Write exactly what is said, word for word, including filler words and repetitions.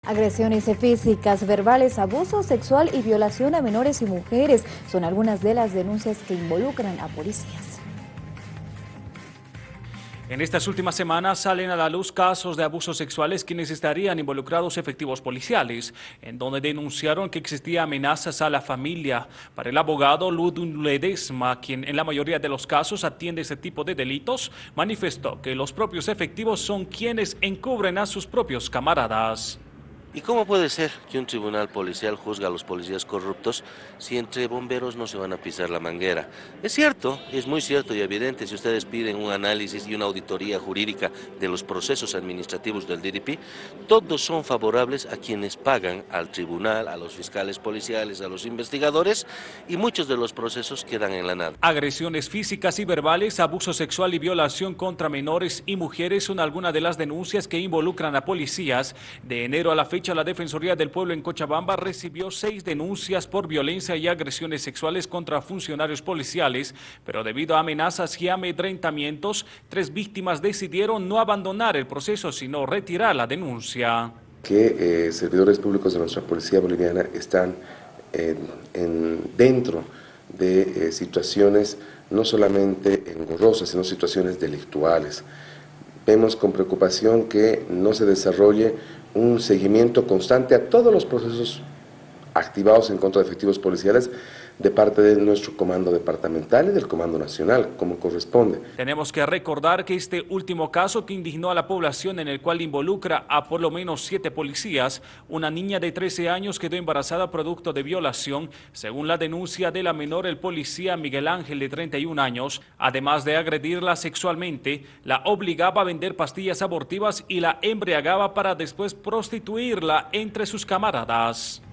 Agresiones físicas, verbales, abuso sexual y violación a menores y mujeres son algunas de las denuncias que involucran a policías. En estas últimas semanas salen a la luz casos de abusos sexuales quienes estarían involucrados efectivos policiales, en donde denunciaron que existía amenazas a la familia. Para el abogado Ludwig Ledesma, quien en la mayoría de los casos atiende este tipo de delitos, manifestó que los propios efectivos son quienes encubren a sus propios camaradas. ¿Y cómo puede ser que un tribunal policial juzgue a los policías corruptos si entre bomberos no se van a pisar la manguera? Es cierto, es muy cierto y evidente, si ustedes piden un análisis y una auditoría jurídica de los procesos administrativos del D D P, todos son favorables a quienes pagan al tribunal, a los fiscales policiales, a los investigadores, y muchos de los procesos quedan en la nada. Agresiones físicas y verbales, abuso sexual y violación contra menores y mujeres son algunas de las denuncias que involucran a policías. De enero a la fecha, la Defensoría del Pueblo en Cochabamba recibió seis denuncias por violencia y agresiones sexuales contra funcionarios policiales, pero debido a amenazas y amedrentamientos, tres víctimas decidieron no abandonar el proceso, sino retirar la denuncia. Que eh, servidores públicos de nuestra policía boliviana están eh, en, dentro de eh, situaciones no solamente engorrosas, sino situaciones delictuales. Vemos con preocupación que no se desarrolle un seguimiento constante a todos los procesos activados en contra de efectivos policiales de parte de nuestro comando departamental y del comando nacional, como corresponde. Tenemos que recordar que este último caso que indignó a la población, en el cual involucra a por lo menos siete policías, una niña de trece años quedó embarazada producto de violación. Según la denuncia de la menor, el policía Miguel Ángel, de treinta y un años, además de agredirla sexualmente, la obligaba a vender pastillas abortivas y la embriagaba para después prostituirla entre sus camaradas.